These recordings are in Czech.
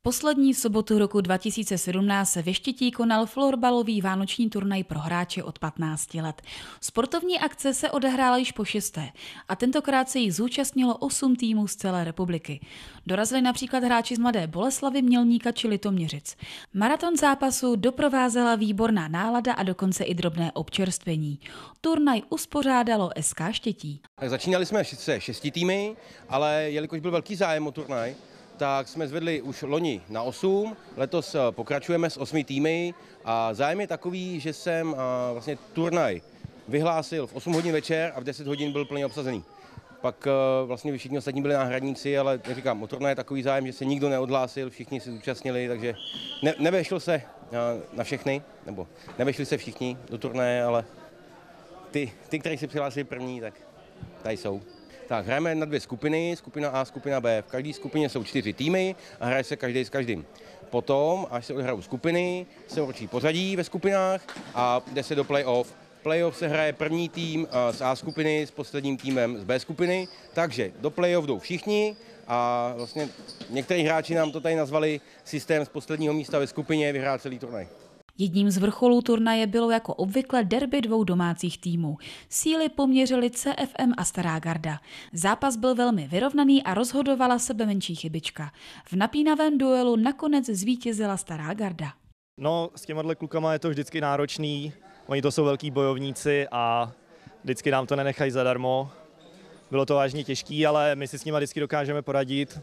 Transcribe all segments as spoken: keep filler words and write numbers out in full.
Poslední sobotu roku dva tisíce sedmnáct se ve Štětí konal florbalový vánoční turnaj pro hráče od patnácti let. Sportovní akce se odehrála již po šesté a tentokrát se jí zúčastnilo osm týmů z celé republiky. Dorazili například hráči z Mladé Boleslavi, Mělníka či Litoměřic. Maraton zápasu doprovázela výborná nálada a dokonce i drobné občerstvení. Turnaj uspořádalo S K Štětí. Tak začínali jsme se šesti týmy, ale jelikož byl velký zájem o turnaj, tak jsme zvedli už loni na osm, letos pokračujeme s osmi týmy a zájem je takový, že jsem vlastně turnaj vyhlásil v osm hodin večer a v deset hodin byl plně obsazený. Pak vlastně všichni ostatní byli náhradníci, ale jak říkám, o turnaj je takový zájem, že se nikdo neodhlásil, všichni se zúčastnili, takže ne, nevešlo se na všechny, nebo nevešli se všichni do turnaje, ale ty, ty kteří se přihlásili první, tak tady jsou. Tak, hrajeme na dvě skupiny, skupina A, skupina B. V každé skupině jsou čtyři týmy a hraje se každý s každým. Potom, až se odhrajou skupiny, se určí pořadí ve skupinách a jde se do play-off. Play-off se hraje první tým z A skupiny s posledním týmem z B skupiny, takže do play-off jdou všichni a vlastně někteří hráči nám to tady nazvali systém z posledního místa ve skupině vyhrát celý turnaj. Jedním z vrcholů turnaje bylo jako obvykle derby dvou domácích týmů. Síly poměřily C F M a Stará Garda. Zápas byl velmi vyrovnaný a rozhodovala sebe menší chybička. V napínavém duelu nakonec zvítězila Stará Garda. No, s těma klukama je to vždycky náročný. Oni to jsou velký bojovníci a vždycky nám to nenechají zadarmo. Bylo to vážně těžký, ale my si s nimi vždycky dokážeme poradit.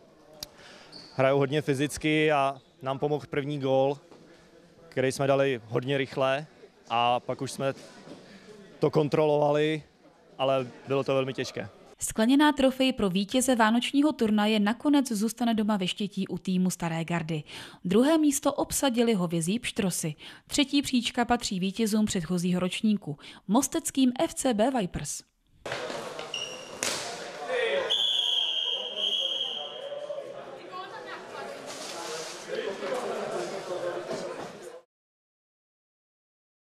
Hrajou hodně fyzicky a nám pomohl první gól, který jsme dali hodně rychle a pak už jsme to kontrolovali, ale bylo to velmi těžké. Skleněná trofej pro vítěze vánočního turnaje nakonec zůstane doma ve Štětí u týmu Staré Gardy. Druhé místo obsadili hovězí pštrosy. Třetí příčka patří vítězům předchozího ročníku, mosteckým F C B Vipers.